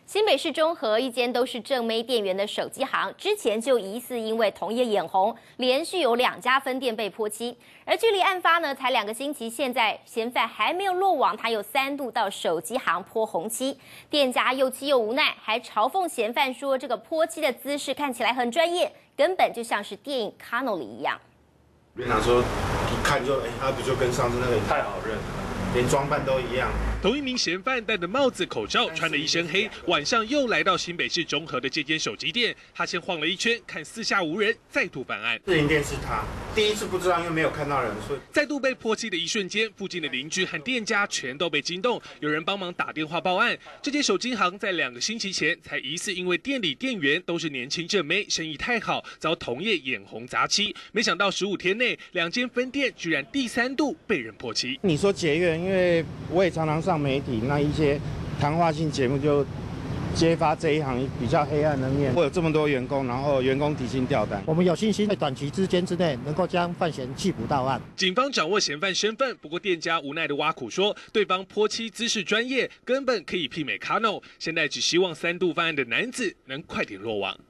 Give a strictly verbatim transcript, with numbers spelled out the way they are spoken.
新北市中和一间都是正妹店员的手机行，之前就疑似因为同业眼红，连续有两家分店被泼漆。而距离案发呢才两个星期，现在嫌犯还没有落网，他又三度到手机行泼红漆，店家又气又无奈，还嘲讽嫌犯说这个泼漆的姿势看起来很专业，根本就像是电影《卡诺里》一样。 园长说一看就，哎，他不就跟上次那个太好认了。 连装扮都一样。 同一名嫌犯戴着帽子、口罩，穿了一身黑，晚上又来到新北市中和的这间手机店。他先晃了一圈，看四下无人，再度犯案。 自营店是他，第一次不知道，因为没有看到人，所以再度被泼漆的一瞬间，附近的邻居和店家全都被惊动，有人帮忙打电话报案。这间手机行在两个星期前才疑似因为店里店员都是年轻正妹，生意太好，遭同业眼红砸漆。没想到十五天内，两间分店居然第三度被人泼漆。 你说结怨？ 因为我也常常上媒体，那一些谈话性节目就揭发这一行比较黑暗的面。会有这么多员工，然后员工提心吊胆。 我们有信心在短期之间之内能够将犯嫌缉捕到案。 警方掌握嫌犯身份，不过店家无奈的挖苦说，对方泼漆姿势专业，根本可以媲美 Canon。现在只希望三度犯案的男子能快点落网。